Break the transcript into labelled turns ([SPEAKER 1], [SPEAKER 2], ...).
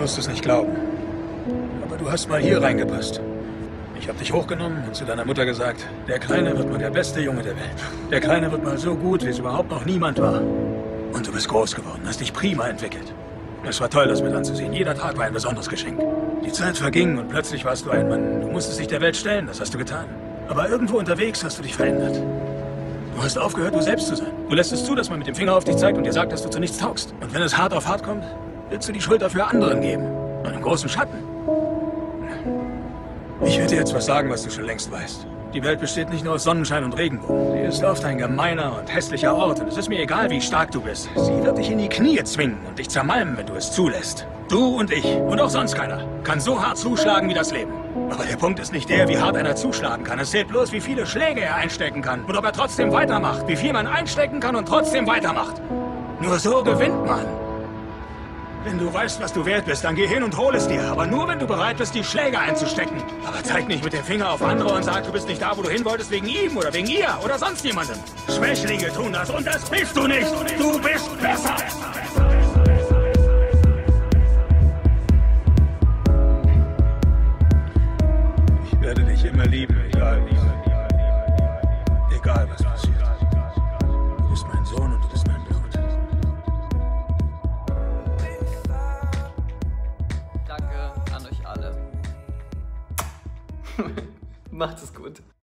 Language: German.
[SPEAKER 1] wirst es nicht glauben. Aber du hast mal hier reingepasst. Ich habe dich hochgenommen und zu deiner Mutter gesagt, der Kleine wird mal der beste Junge der Welt. Der Kleine wird mal so gut, wie es überhaupt noch niemand war. Und du bist groß geworden, hast dich prima entwickelt. Es war toll, das mit anzusehen. Jeder Tag war ein besonderes Geschenk. Die Zeit verging und plötzlich warst du ein Mann. Du musstest dich der Welt stellen, das hast du getan. Aber irgendwo unterwegs hast du dich verändert. Du hast aufgehört, du selbst zu sein. Du lässt es zu, dass man mit dem Finger auf dich zeigt und dir sagt, dass du zu nichts taugst. Und wenn es hart auf hart kommt, willst du die Schuld dafür anderen geben. Einen großen Schatten. Ich werde dir jetzt was sagen, was du schon längst weißt. Die Welt besteht nicht nur aus Sonnenschein und Regenbogen. Sie ist oft ein gemeiner und hässlicher Ort. Und es ist mir egal, wie stark du bist. Sie wird dich in die Knie zwingen und dich zermalmen, wenn du es zulässt. Du und ich und auch sonst keiner kann so hart zuschlagen wie das Leben. Aber der Punkt ist nicht der, wie hart einer zuschlagen kann. Es zählt bloß, wie viele Schläge er einstecken kann. Und ob er trotzdem weitermacht. Wie viel man einstecken kann und trotzdem weitermacht. Nur so gewinnt man. Wenn du weißt, was du wert bist, dann geh hin und hol es dir. Aber nur, wenn du bereit bist, die Schläge einzustecken. Aber zeig nicht mit dem Finger auf andere und sag, du bist nicht da, wo du hin wolltest, wegen ihm oder wegen ihr oder sonst jemandem. Schwächlinge tun das und das bist du nicht. Du bist besser. Ich werde dich immer lieben, egal was passiert. Du bist mein Sohn und du bist mein Blut.
[SPEAKER 2] Danke an euch alle. Macht es gut.